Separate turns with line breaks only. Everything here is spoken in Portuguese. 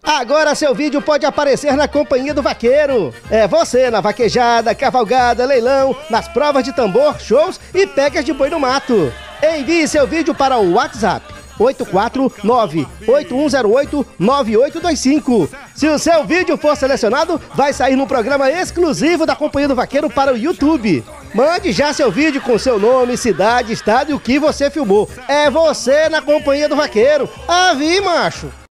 Agora seu vídeo pode aparecer na Companhia do Vaqueiro. É você na vaquejada, cavalgada, leilão, nas provas de tambor, shows e pegas de boi no mato. Envie seu vídeo para o WhatsApp 849-8108-9825. Se o seu vídeo for selecionado, vai sair num programa exclusivo da Companhia do Vaqueiro para o YouTube. Mande já seu vídeo com seu nome, cidade, estado e o que você filmou. É você na Companhia do Vaqueiro. Avi, macho!